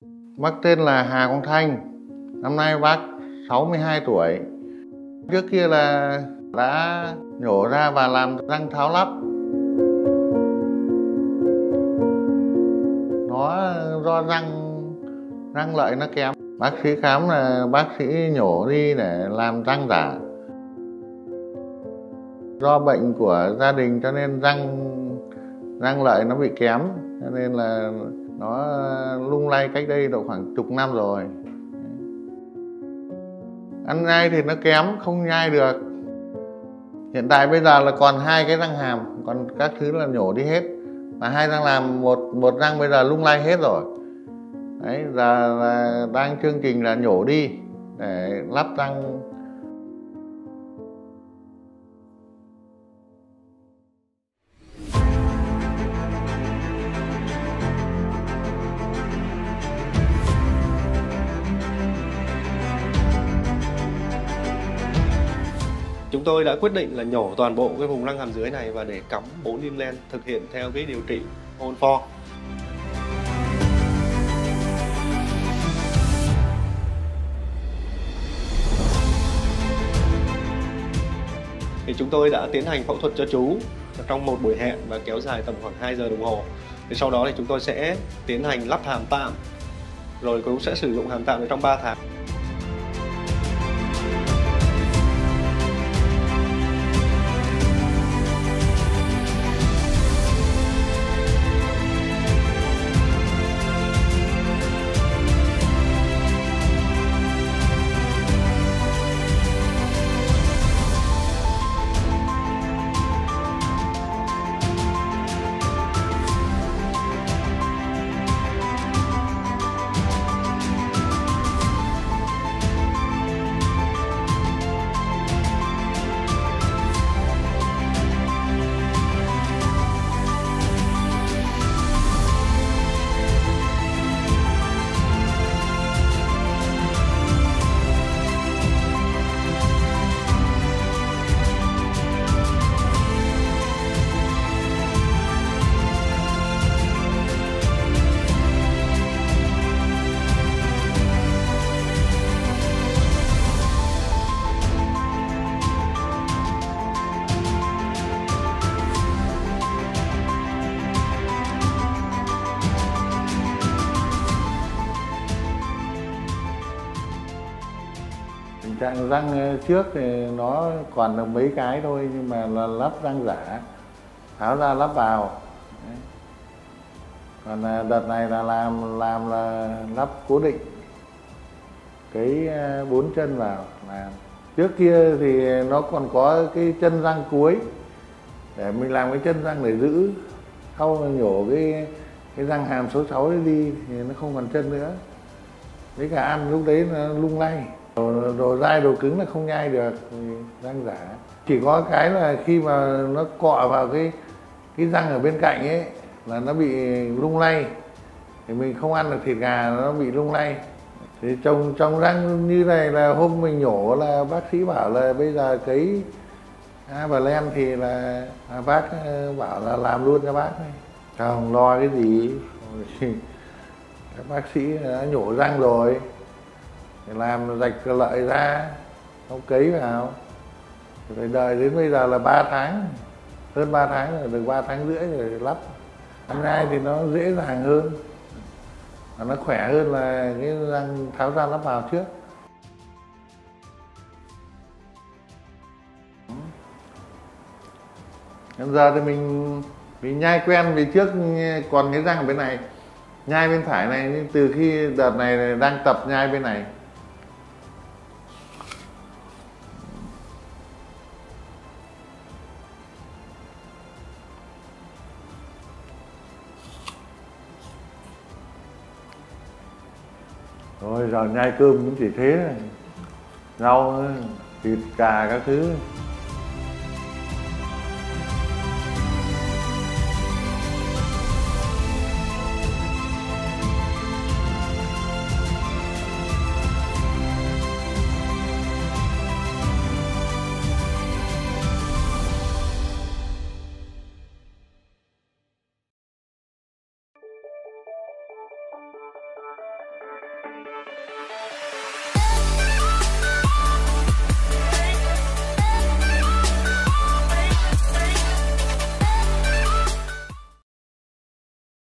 Bác tên là Hà Quang Thanh, năm nay bác 62 tuổi. Trước kia là đã nhổ ra và làm răng tháo lắp. Nó do răng lợi nó kém. Bác sĩ khám là bác sĩ nhổ đi để làm răng giả. Do bệnh của gia đình cho nên răng lợi nó bị kém, cho nên là nó lung lay cách đây độ khoảng chục năm rồi. Ăn nhai thì nó kém, không nhai được. Hiện tại bây giờ là còn 2 cái răng hàm, còn các thứ là nhổ đi hết. Và 2 răng làm, một răng bây giờ lung lay hết rồi. Đấy, giờ là đang chương trình là nhổ đi để lắp răng. Chúng tôi đã quyết định là nhổ toàn bộ cái vùng răng hàm dưới này và để cắm 4 implant thực hiện theo cái điều trị All4. Thì chúng tôi đã tiến hành phẫu thuật cho chú trong một buổi hẹn và kéo dài tầm khoảng 2 giờ đồng hồ. Thì sau đó thì chúng tôi sẽ tiến hành lắp hàm tạm, rồi cũng sẽ sử dụng hàm tạm trong 3 tháng. Tình trạng răng trước thì nó còn được mấy cái thôi, nhưng mà là lắp răng giả, tháo ra lắp vào. Đấy. Còn đợt này là làm là lắp cố định cái 4 chân vào làm. Trước kia thì nó còn có cái chân răng cuối để mình làm cái chân răng để giữ, sau nhổ cái răng hàm số 6 ấy đi thì nó không còn chân nữa. Với cả ăn lúc đấy nó lung lay. Đồ dai, đồ cứng là không nhai được, răng giả. Chỉ có cái là khi mà nó cọ vào cái răng ở bên cạnh ấy là nó bị lung lay, thì mình không ăn được thịt gà, nó bị lung lay. Thì trong răng như này là hôm mình nhổ là bác sĩ bảo là bây giờ cấy implant thì là bác bảo là làm luôn cho bác thôi, không lo cái gì. Các bác sĩ đã nhổ răng rồi, làm rạch lợi ra, không cấy vào, phải đợi đến bây giờ là 3 tháng, hơn 3 tháng rồi, được 3 tháng rưỡi rồi lắp. Năm nay thì nó dễ dàng hơn và nó khỏe hơn là cái răng tháo ra lắp vào trước. Bây giờ thì mình nhai quen, vì trước còn cái răng ở bên này nhai bên phải này, nhưng từ khi đợt này đang tập nhai bên này. Rồi giờ nhai cơm cũng chỉ thế này, rau, thịt, cà các thứ.